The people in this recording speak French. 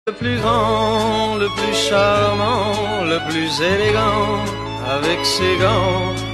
Le plus grand, le plus charmant, le plus élégant, avec ses gants